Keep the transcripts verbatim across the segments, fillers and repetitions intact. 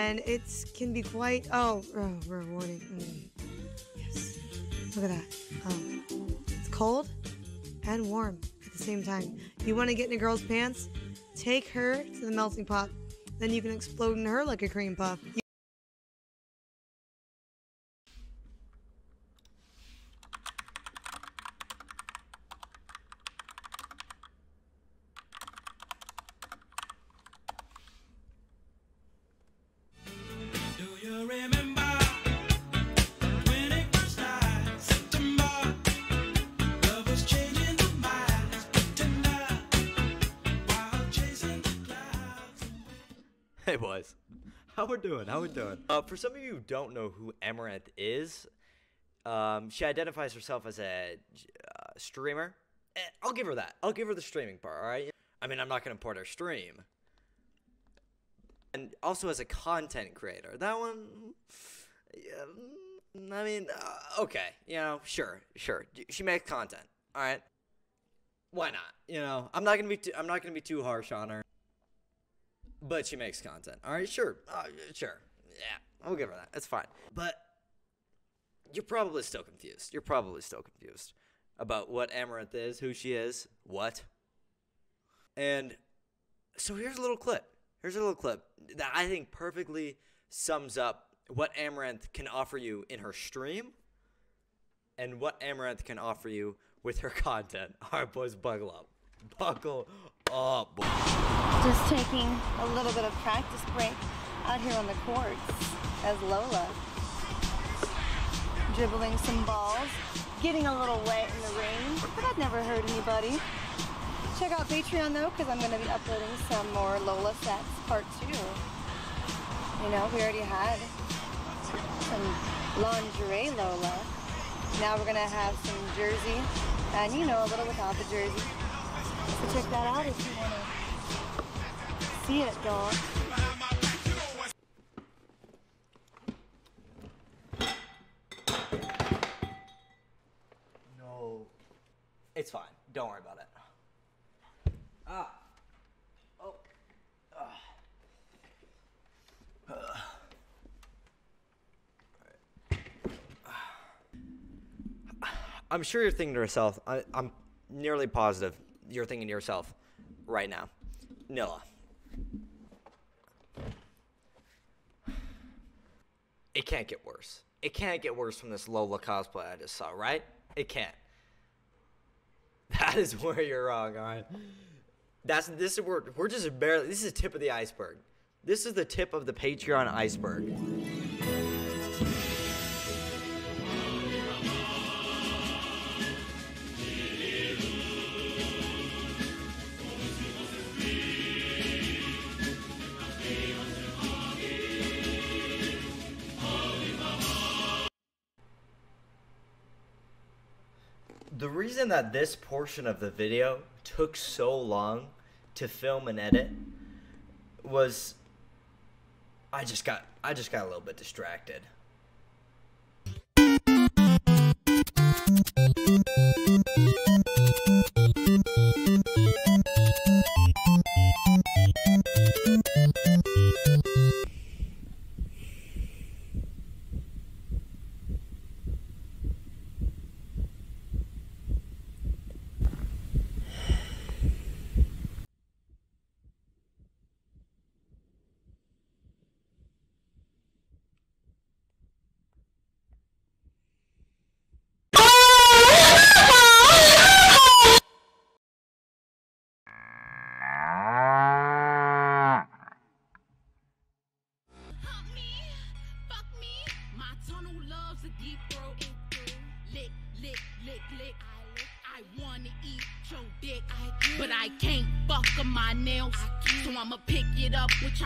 and it can be quite, oh, oh rewarding. Mm. Yes. Look at that. Oh. It's cold and warm at the same time. You want to get in a girl's pants? Take her to the melting pot. Then you can explode in her like a cream puff. Hey boys, how we doing? How we doing? Uh, for some of you who don't know who Amouranth is, um, she identifies herself as a uh, streamer. Eh, I'll give her that. I'll give her the streaming part. All right. I mean, I'm not gonna import her stream. And also as a content creator. That one, yeah, I mean, uh, okay, you know, sure, sure. She makes content. All right. Why not? You know, I'm not gonna be. Too, I'm not gonna be too harsh on her. But she makes content. All right, sure. Uh, sure. Yeah, I'll give her that. That's fine. But you're probably still confused. You're probably still confused about what Amouranth is, who she is, what. And so here's a little clip. Here's a little clip that I think perfectly sums up what Amouranth can offer you in her stream and what Amouranth can offer you with her content. All right, boys, buckle up. Buckle up, boy. Just taking a little bit of practice break out here on the courts as Lola. Dribbling some balls, getting a little wet in the rain, but that never hurt anybody. Check out Patreon though, because I'm going to be uploading some more Lola sets, part two. You know, we already had some lingerie Lola. Now we're going to have some jersey, and you know, a little without the jersey. So check that out if you want to see it, dog. No. It's fine. Don't worry about it. Ah. Oh. Ah. Uh. I'm sure you're thinking to yourself, I, I'm nearly positive you're thinking to yourself right now, Nilla, it can't get worse. It can't get worse from this Lola cosplay I just saw, right? It can't. That is where you're wrong, all right? That's this is where we're just barely. This is the tip of the iceberg. This is the tip of the Patreon iceberg. The reason that this portion of the video took so long to film and edit was I just got I just got a little bit distracted. But I can't fuck up my nails, so I'ma pick it up, which I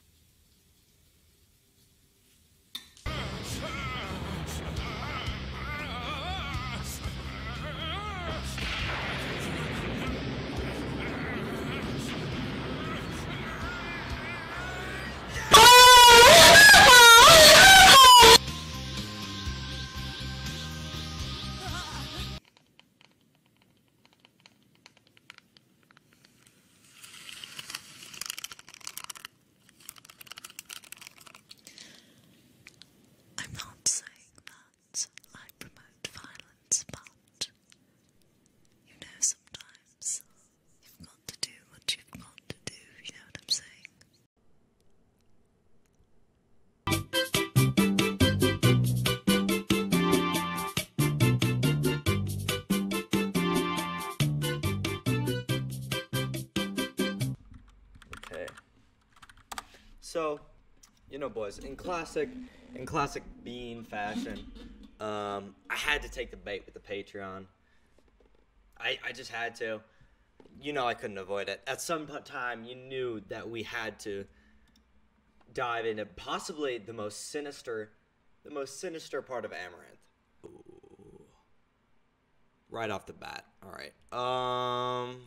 So, you know, boys, in classic, in classic Bean fashion, um, I had to take the bait with the Patreon. I, I just had to. You know, I couldn't avoid it. At some time, you knew that we had to dive into possibly the most sinister, the most sinister part of Amouranth. Ooh. Right off the bat. All right. Um.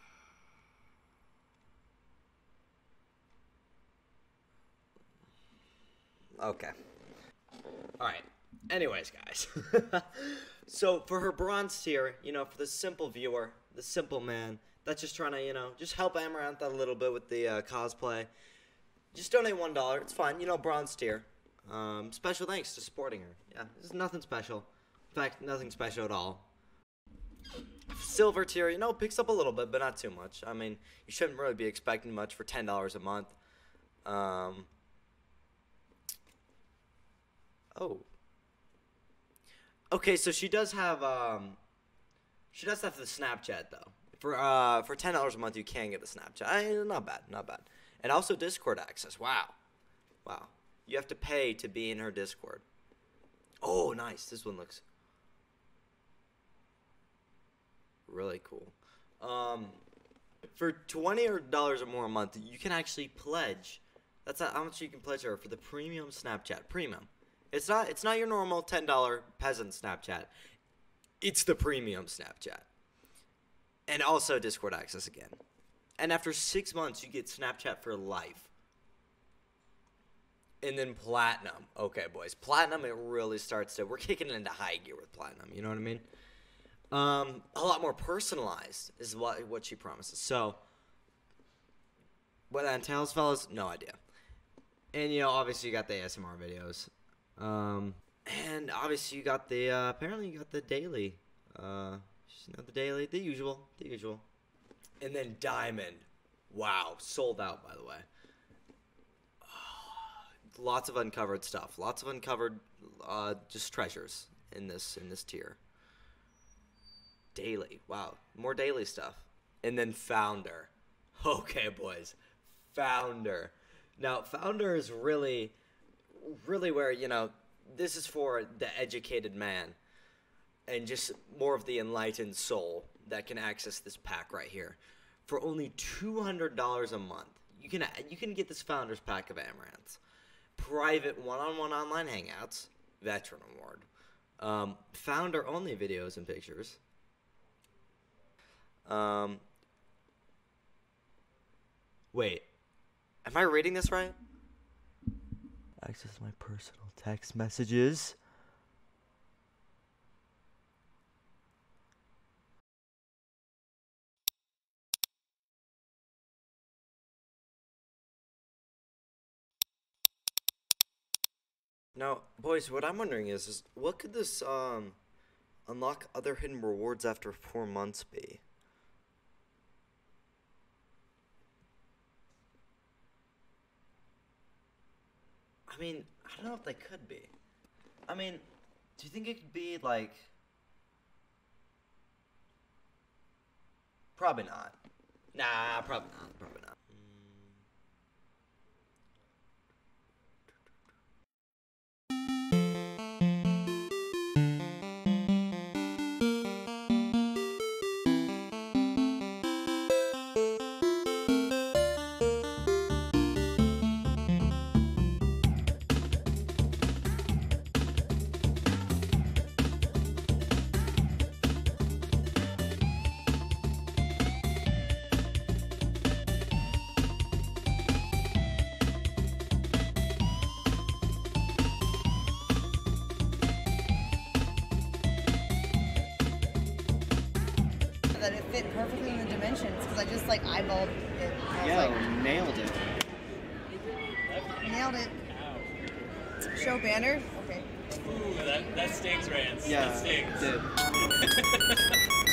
Okay. All right. Anyways, guys. So for her bronze tier, you know, for the simple viewer, the simple man that's just trying to, you know, just help Amouranth out a little bit with the uh, cosplay, just donate one dollar. It's fine. You know, bronze tier. Um, special thanks to supporting her. Yeah, this is nothing special. In fact, nothing special at all. Silver tier, you know, picks up a little bit, but not too much. I mean, you shouldn't really be expecting much for ten dollars a month. Um... Oh. Okay, so she does have um she does have the Snapchat though. For uh for ten dollars a month you can get the Snapchat. I, not bad, not bad. And also Discord access. Wow. Wow. You have to pay to be in her Discord. Oh, nice. This one looks really cool. Um for twenty dollars or more a month, you can actually pledge. That's how much you can pledge her for the premium Snapchat. Premium. It's not it's not your normal ten dollar peasant Snapchat. It's the premium Snapchat. And also Discord access again. And after six months, you get Snapchat for life. And then Platinum. Okay, boys. Platinum, it really starts to... We're kicking it into high gear with Platinum. You know what I mean? Um, a lot more personalized is what, what she promises. So, what that entails, fellas, no idea. And, you know, obviously you got the A S M R videos. Um, and obviously you got the, uh, apparently you got the daily, uh, you know, the daily, the usual, the usual. And then Diamond. Wow. Sold out, by the way. Oh, lots of uncovered stuff. Lots of uncovered, uh, just treasures in this, in this tier. Daily. Wow. More daily stuff. And then Founder. Okay, boys. Founder. Now, Founder is really... really where, you know, this is for the educated man and just more of the enlightened soul that can access this pack right here. For only two hundred dollars a month, you can you can get this Founders Pack of Amouranth. Private one-on-one online hangouts, Veteran Award, um, Founder-only videos and pictures. Um, wait, am I reading this right? Access my personal text messages. Now, boys, what I'm wondering is, is what could this um unlock other hidden rewards after four months be? I mean, I don't know if they could be. I mean, do you think it could be, like... Probably not. Nah, probably not. Probably not. That it fit perfectly in the dimensions because I just like eyeballed it. I was Yo, like, nailed it. nailed it. Show banner. Okay. Ooh, that, that stings, Rance. Yeah, that stings. it did.